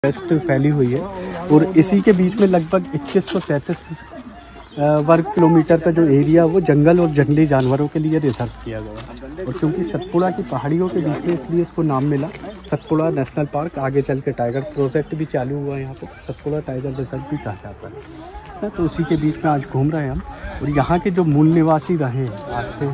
Waste फैली हुई है और इसी के बीच में लगभग 2133 वर्ग किलोमीटर का जो एरिया वो जंगल और जंगली जानवरों के लिए रिजर्व किया गया। और क्योंकि सतपुड़ा की पहाड़ियों के बीच में इसलिए इसको नाम मिला सतपुड़ा नेशनल पार्क। आगे चल के टाइगर प्रोजेक्ट भी चालू हुआ है यहाँ पर, सतपुड़ा टाइगर रिजर्व भी कहा जाता है। तो उसी के बीच में आज घूम रहे हैं हम। और यहाँ के जो मूल निवासी रहे आज से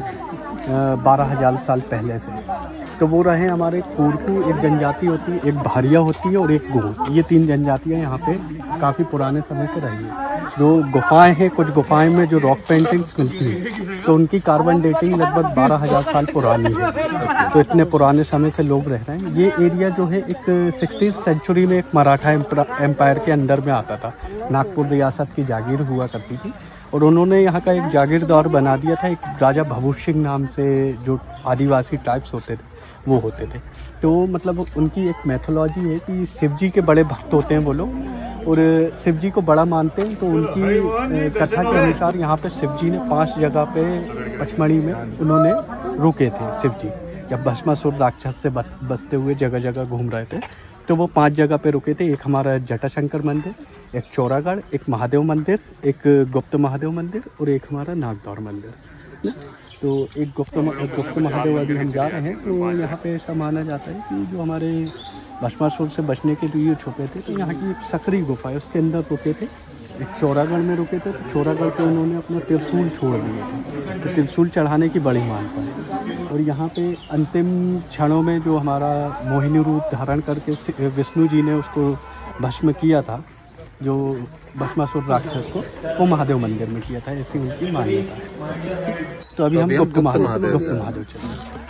12,000 साल पहले से, तो वो रहे हमारे कोरकू एक जनजाति होती है, एक भारिया होती है और एक गोंड। ये 3 जनजातियाँ यहाँ पे काफ़ी पुराने समय से रही है। जो गुफाएं हैं, कुछ गुफाएं में जो रॉक पेंटिंग्स मिलती हैं तो उनकी कार्बन डेटिंग लगभग 12,000 साल पुरानी है। तो इतने पुराने समय से लोग रह रहे हैं। ये एरिया जो है एक 16वीं सेंचुरी में एक मराठा एम्पायर के अंदर में आता था। नागपुर रियासत की जागीर हुआ करती थी और उन्होंने यहाँ का एक जागीरदार बना दिया था। एक राजा भभूत सिंह नाम से जो आदिवासी टाइप्स होते थे वो होते थे। तो मतलब उनकी एक मैथोलॉजी है कि शिव जी के बड़े भक्त होते हैं वो लोग और शिव जी को बड़ा मानते हैं। तो उनकी कथा के अनुसार यहाँ पे शिव जी ने 5 जगह पे पचमढ़ी में उन्होंने रुके थे। शिव जी जब भस्मासुर राक्षस से बचते हुए जगह जगह घूम रहे थे तो वो 5 जगह पे रुके थे। एक हमारा जटाशंकर मंदिर, एक चौरागढ़, एक महादेव मंदिर, एक गुप्त महादेव मंदिर और एक हमारा नागदौर मंदिर। तो एक गुप्त महादेव अभी हम जा रहे हैं। तो यहाँ पे ऐसा माना जाता है कि जो हमारे भस्मासुर से बचने के लिए छुपे थे तो यहाँ की एक सकरी गुफा है उसके अंदर रुके थे। एक चौरागढ़ में रुके थे तो चौरागढ़ पे उन्होंने अपना त्रिशूल छोड़ दिया था। तो त्रिशूल चढ़ाने की बड़ी मान्यता है। और यहाँ पे अंतिम क्षणों में जो हमारा मोहिनी रूप धारण करके विष्णु जी ने उसको भस्म किया था, जो भस्मासुर राक्षस को, वो महादेव मंदिर में किया था, ऐसी उनकी मान्यता है। तो अभी हम गुप्त महादेव चल रहे हैं।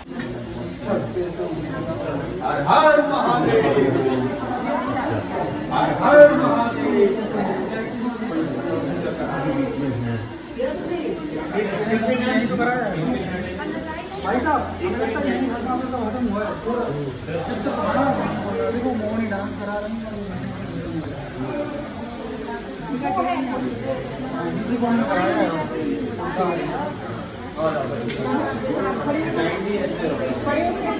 और